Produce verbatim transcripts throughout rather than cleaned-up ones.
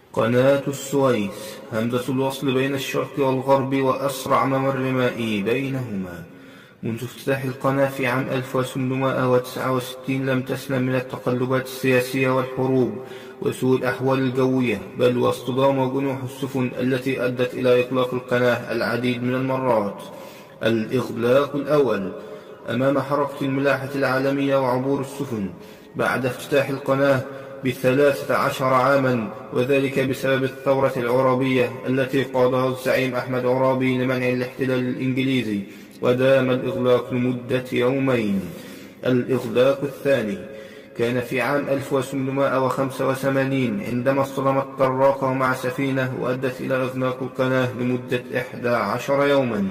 قناة السويس همزة الوصل بين الشرق والغرب وأسرع ممر مائي بينهما. منذ افتتاح القناة في عام ألف وثمانمائة وتسعة وستين لم تسلم من التقلبات السياسية والحروب وسوء الأحوال الجوية، بل واصطدام جنوح السفن التي أدت إلى إغلاق القناة العديد من المرات. الإغلاق الأول أمام حركة الملاحة العالمية وعبور السفن بعد افتتاح القناة بثلاثة عشر عاما، وذلك بسبب الثورة العرابية التي قادها الزعيم أحمد عرابي لمنع الاحتلال الإنجليزي، ودام الإغلاق لمدة يومين. الإغلاق الثاني كان في عام ألف وثمانمائة وخمسة وثمانين عندما اصطدمت طراقة مع سفينة وأدت إلى إغلاق القناة لمدة إحدى عشر يوما.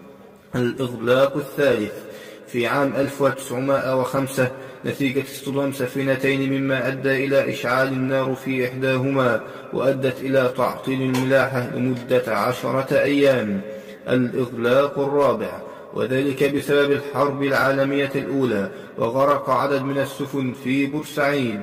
الإغلاق الثالث في عام ألف وتسعمائة وخمسة نتيجة اصطدام سفينتين، مما أدى إلى إشعال النار في إحداهما وأدت إلى تعطيل الملاحة لمدة عشرة أيام. الإغلاق الرابع وذلك بسبب الحرب العالمية الأولى، وغرق عدد من السفن في بورسعيد.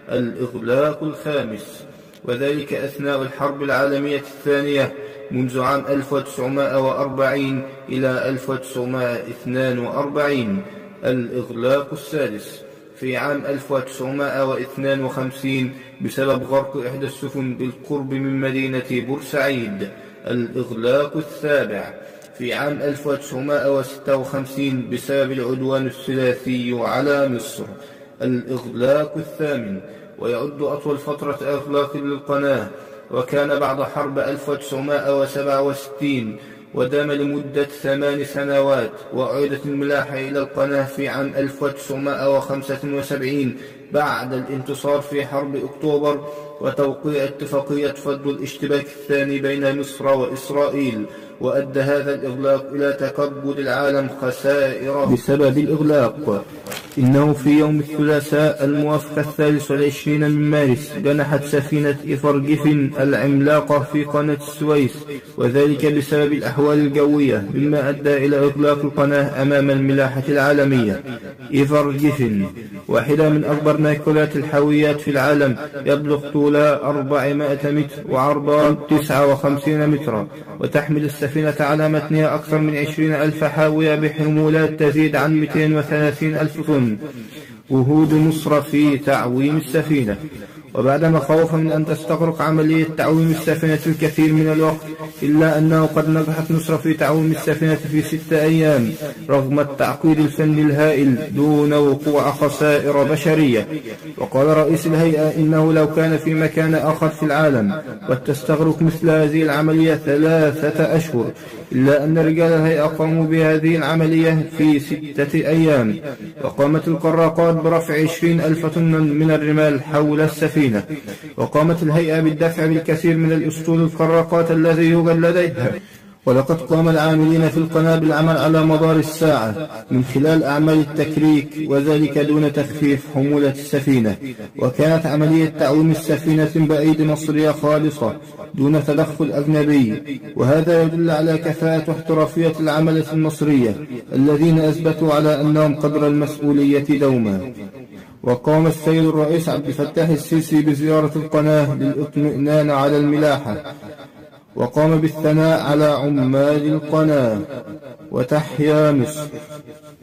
الإغلاق الخامس وذلك أثناء الحرب العالمية الثانية منذ عام ألف وتسعمائة وأربعين إلى ألف وتسعمائة واثنين وأربعين. الإغلاق السادس في عام ألف وتسعمائة واثنين وخمسين بسبب غرق إحدى السفن بالقرب من مدينة بورسعيد. الإغلاق السابع في عام ألف وتسعمائة وستة وخمسين بسبب العدوان الثلاثي على مصر. الإغلاق الثامن ويعد أطول فترة إغلاق للقناة، وكان بعد حرب ألف وتسعمائة وسبعة وستين ودام لمدة ثمان سنوات، وأعيدت الملاحة إلى القناة في عام ألف وتسعمائة وخمسة وسبعين بعد الانتصار في حرب أكتوبر وتوقيع اتفاقية فض الاشتباك الثاني بين مصر وإسرائيل، وأدى هذا الإغلاق إلى تكبد العالم خسائر بسبب الإغلاق. إنه في يوم الثلاثاء الموافق الثالث والعشرين من مارس جنحت سفينة إيفر جيفن العملاقة في قناة السويس، وذلك بسبب الأحوال الجوية، مما أدى إلى إغلاق القناة أمام الملاحة العالمية. إيفر جيفن واحدة من أكبر ناقلات الحاويات في العالم، يبلغ طولها أربعمائة متر وعرضها تسعة وخمسين مترا، وتحمل السفينة على متنها أكثر من عشرين ألف حاوية بحمولات تزيد عن مئتين وثلاثين ألف طن. وهود مصر في تعويم السفينة. وبعدما خوف من أن تستغرق عملية تعويم السفينة الكثير من الوقت، إلا أنه قد نجحت مصر في تعويم السفينة في ستة أيام رغم التعقيد الفني الهائل دون وقوع خسائر بشرية. وقال رئيس الهيئة إنه لو كان في مكان آخر في العالم قد تستغرق مثل هذه العملية ثلاثة أشهر، إلا أن رجال الهيئة قاموا بهذه العملية في ستة أيام. وقامت القراقات برفع عشرين ألف طن من الرمال حول السفينة. وقامت الهيئة بالدفع بالكثير من الأسطول الخراقات الذي يوجد لديها. ولقد قام العاملين في القناة بالعمل على مدار الساعة من خلال أعمال التكريك، وذلك دون تخفيف حمولة السفينة. وكانت عملية تعويم السفينة بأيدي مصرية خالصة دون تدخل أجنبي، وهذا يدل على كفاءة واحترافية العملة المصرية الذين أثبتوا على أنهم قدر المسؤولية دوما. وقام السيد الرئيس عبد الفتاح السيسي بزيارة القناة للإطمئنان على الملاحة، وقام بالثناء على عمال القناة. وتحيا مصر.